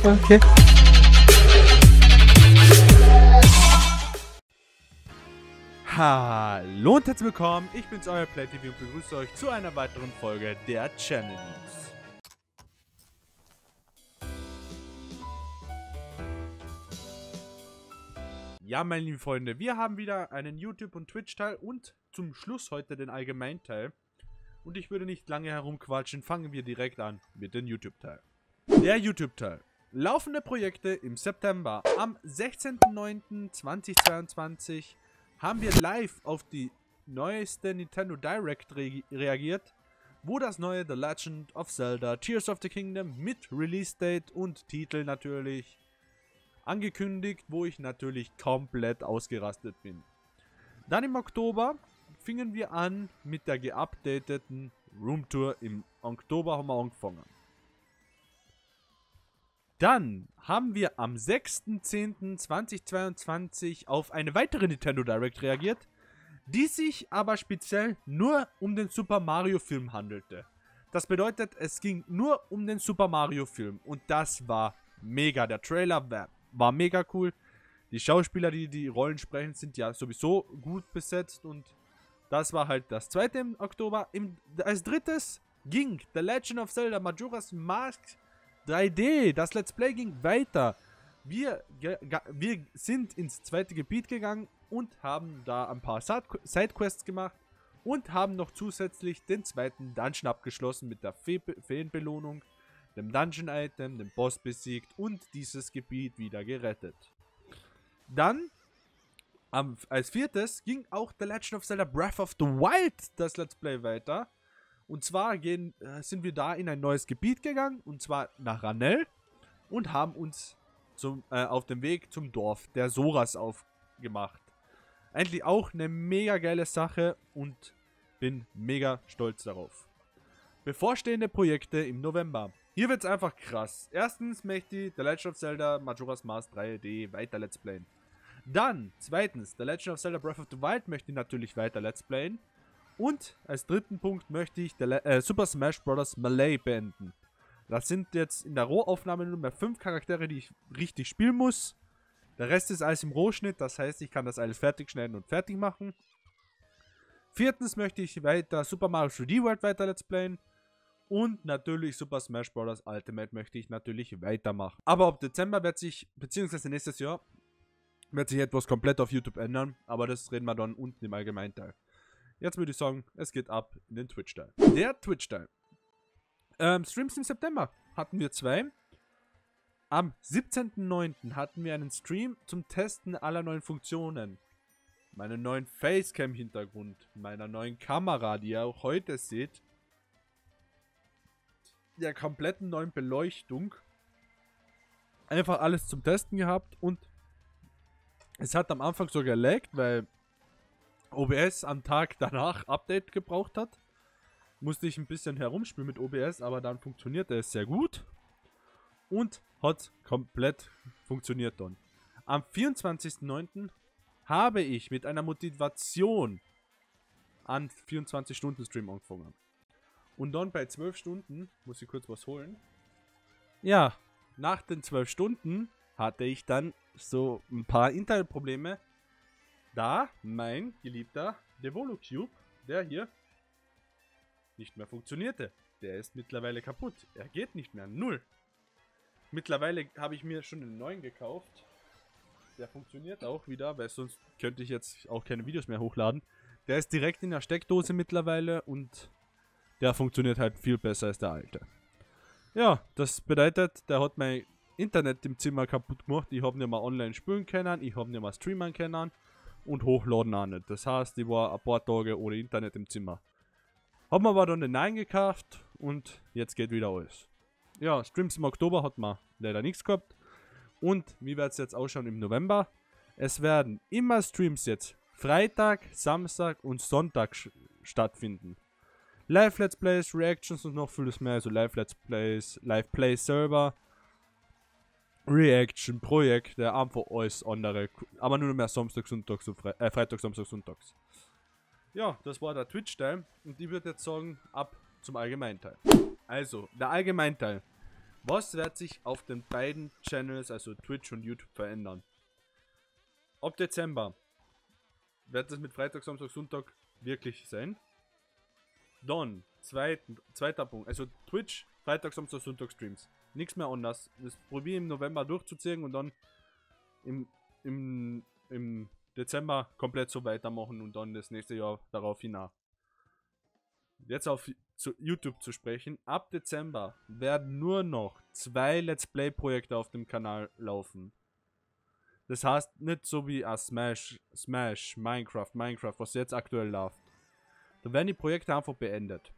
Okay. Hallo und herzlich willkommen, ich bin's, euer PlayTV und begrüße euch zu einer weiteren Folge der Channel News. Ja, meine lieben Freunde, wir haben wieder einen YouTube- und Twitch-Teil und zum Schluss heute den Allgemeinteil. Und ich würde nicht lange herumquatschen, fangen wir direkt an mit dem YouTube-Teil. Der YouTube-Teil. Laufende Projekte im September. Am 16.09.2022 haben wir live auf die neueste Nintendo Direct reagiert, wo das neue The Legend of Zelda Tears of the Kingdom mit Release-Date und Titel natürlich angekündigt, wo ich natürlich komplett ausgerastet bin. Dann im Oktober fingen wir an mit der geupdateten Roomtour. Im Oktober haben wir angefangen. Dann haben wir am 6.10.2022 auf eine weitere Nintendo Direct reagiert, die sich aber speziell nur um den Super Mario Film handelte. Das bedeutet, es ging nur um den Super Mario Film und das war mega. Der Trailer war mega cool. Die Schauspieler, die die Rollen sprechen, sind ja sowieso gut besetzt und das war halt das zweite im Oktober. Als drittes ging The Legend of Zelda Majora's Mask 3D. Das Let's Play ging weiter. Wir sind ins zweite Gebiet gegangen und haben da ein paar Sidequests gemacht und haben noch zusätzlich den zweiten Dungeon abgeschlossen mit der Feenbelohnung, dem Dungeon-Item, den Boss besiegt und dieses Gebiet wieder gerettet. Dann, als viertes, ging auch The Legend of Zelda Breath of the Wild das Let's Play weiter. Und zwar sind wir da in ein neues Gebiet gegangen, und zwar nach Ranel, und haben uns auf dem Weg zum Dorf der Zoras aufgemacht. Eigentlich auch eine mega geile Sache und bin mega stolz darauf. Bevorstehende Projekte im November. Hier wird es einfach krass. Erstens möchte ich The Legend of Zelda Majora's Mask 3D weiter Let's Playen. Dann, zweitens, The Legend of Zelda Breath of the Wild möchte ich natürlich weiter Let's Playen. Und als dritten Punkt möchte ich Super Smash Bros. Melee beenden. Das sind jetzt in der Rohaufnahme nur mehr 5 Charaktere, die ich richtig spielen muss. Der Rest ist alles im Rohschnitt, das heißt, ich kann das alles fertig schneiden und fertig machen. Viertens möchte ich weiter Super Mario 3D World weiter Let's Playen. Und natürlich Super Smash Bros. Ultimate möchte ich natürlich weitermachen. Aber ab Dezember wird sich, beziehungsweise nächstes Jahr, wird sich etwas komplett auf YouTube ändern. Aber das reden wir dann unten im Allgemeinteil. Jetzt würde ich sagen, es geht ab in den Twitch-Teil. Der Twitch-Teil. Streams im September hatten wir 2. Am 17.09. hatten wir einen Stream zum Testen aller neuen Funktionen. Meinen neuen Facecam-Hintergrund, meiner neuen Kamera, die ihr auch heute seht. Der kompletten neuen Beleuchtung. Einfach alles zum Testen gehabt und es hat am Anfang so gelaggt, weil OBS am Tag danach Update gebraucht hat. Musste ich ein bisschen herumspielen mit OBS, aber dann funktionierte es sehr gut. Und hat komplett funktioniert dann. Am 24.09. habe ich mit einer Motivation an 24-Stunden-Stream angefangen. Und dann bei 12 Stunden, muss ich kurz was holen. Ja, nach den 12 Stunden hatte ich dann so ein paar Internetprobleme. Da mein geliebter Devolucube, der hier nicht mehr funktionierte. Der ist mittlerweile kaputt. Er geht nicht mehr. Null. Mittlerweile habe ich mir schon einen neuen gekauft. Der funktioniert auch wieder, weil sonst könnte ich jetzt auch keine Videos mehr hochladen. Der ist direkt in der Steckdose mittlerweile und der funktioniert halt viel besser als der alte. Ja, das bedeutet, der hat mein Internet im Zimmer kaputt gemacht. Ich habe nicht mehr online spielen können, ich habe nicht mehr streamen können. Und hochladen auch nicht. Das heißt, ich war ein paar Tage ohne Internet im Zimmer. Haben wir aber dann den neuen gekauft und jetzt geht wieder alles. Ja, Streams im Oktober hat man leider nichts gehabt. Und wie wird es jetzt ausschauen im November? Es werden immer Streams jetzt Freitag, Samstag und Sonntag stattfinden. Live-Let's Plays, Reactions und noch vieles mehr. Also Live-Let's Plays, Live-Play-Server, Reaction, Projekte, einfach alles andere. Aber nur mehr Samstags, Sonntags und Freitag, Samstag, Sonntags. Ja, das war der Twitch-Teil. Und ich würde jetzt sagen, ab zum Allgemeinteil. Also, der Allgemeinteil. Was wird sich auf den beiden Channels, also Twitch und YouTube, verändern? Ab Dezember wird es mit Freitag, Samstag, Sonntag wirklich sein. Dann, zweiter Punkt, also Twitch, Freitag, Samstag, Sonntag Streams. Nichts mehr anders. Das probiere ich im November durchzuziehen und dann im Dezember komplett so weitermachen und dann das nächste Jahr darauf hinaus. Jetzt auf YouTube zu sprechen. Ab Dezember werden nur noch 2 Let's Play Projekte auf dem Kanal laufen. Das heißt nicht so wie Smash, Minecraft, was jetzt aktuell läuft. Da werden die Projekte einfach beendet.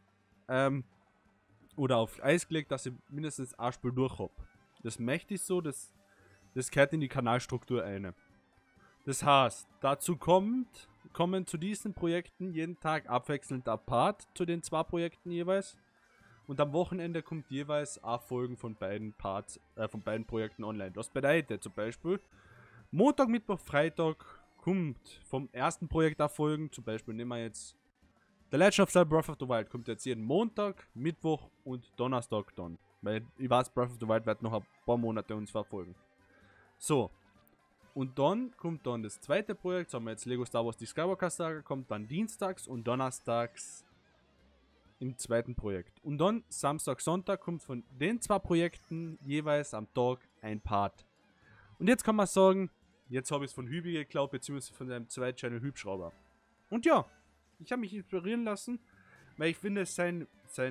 Oder auf Eis gelegt, dass ich mindestens ein Spiel durch habe. Das möchte ich so, das gehört in die Kanalstruktur ein. Das heißt, dazu kommen zu diesen Projekten jeden Tag abwechselnd ein Part zu den 2 Projekten jeweils. Und am Wochenende kommt jeweils auch Folgen von beiden Parts, von beiden Projekten online. Das bedeutet zum Beispiel, Montag, Mittwoch, Freitag kommt vom ersten Projekt auch Folgen. Zum Beispiel nehmen wir jetzt The Legend of Zelda Breath of the Wild, kommt jetzt jeden Montag, Mittwoch und Donnerstag dann. Weil ich weiß, Breath of the Wild wird noch ein paar Monate uns verfolgen. So. Und dann kommt dann das zweite Projekt, sagen wir jetzt Lego Star Wars die Skywalker Saga, kommt dann dienstags und donnerstags im zweiten Projekt. Und dann Samstag, Sonntag kommt von den 2 Projekten jeweils am Tag ein Part. Und jetzt kann man sagen, jetzt habe ich es von Hübi geklaut, beziehungsweise von seinem zweiten Channel Hübschrauber. Und ja, ich habe mich inspirieren lassen, weil ich finde seine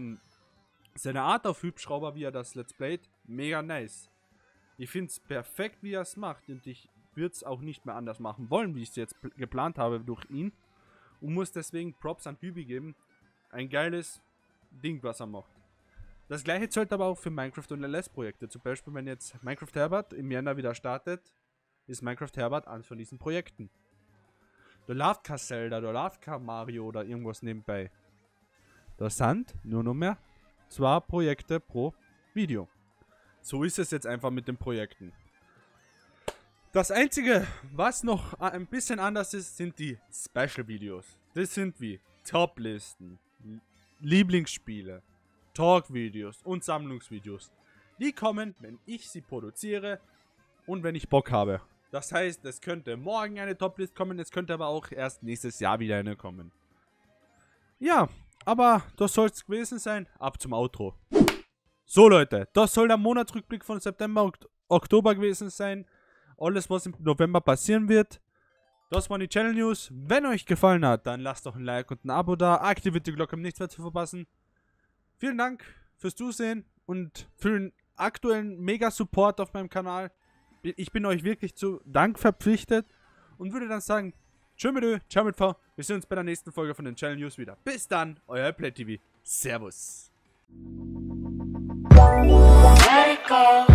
Art auf Hübschrauber, wie er das Let's Playt, mega nice. Ich finde es perfekt, wie er es macht und ich würde es auch nicht mehr anders machen wollen, wie ich es jetzt geplant habe durch ihn. Und muss deswegen Props an Hübi geben. Ein geiles Ding, was er macht. Das gleiche zählt aber auch für Minecraft und LS-Projekte. Zum Beispiel, wenn jetzt Minecraft Herbert im Jänner wieder startet, ist Minecraft Herbert eines von diesen Projekten. Da läuft kein Zelda, da läuft kein Mario oder irgendwas nebenbei. Da sind nur noch mehr 2 Projekte pro Video. So ist es jetzt einfach mit den Projekten. Das Einzige, was noch ein bisschen anders ist, sind die Special-Videos. Das sind wie Top-Listen, Lieblingsspiele, Talk-Videos und Sammlungsvideos. Die kommen, wenn ich sie produziere und wenn ich Bock habe. Das heißt, es könnte morgen eine Top-List kommen, es könnte aber auch erst nächstes Jahr wieder eine kommen. Ja, aber das soll es gewesen sein. Ab zum Outro. So Leute, das soll der Monatsrückblick von September und Oktober gewesen sein. Alles, was im November passieren wird. Das waren die Channel News. Wenn euch gefallen hat, dann lasst doch ein Like und ein Abo da. Aktiviert die Glocke, um nichts mehr zu verpassen. Vielen Dank fürs Zusehen und für den aktuellen Mega-Support auf meinem Kanal. Ich bin euch wirklich zu Dank verpflichtet und würde dann sagen, tschö mit Ö, ciao mit V. Wir sehen uns bei der nächsten Folge von den Channel News wieder. Bis dann, euer PlayTV. Servus. Let it go.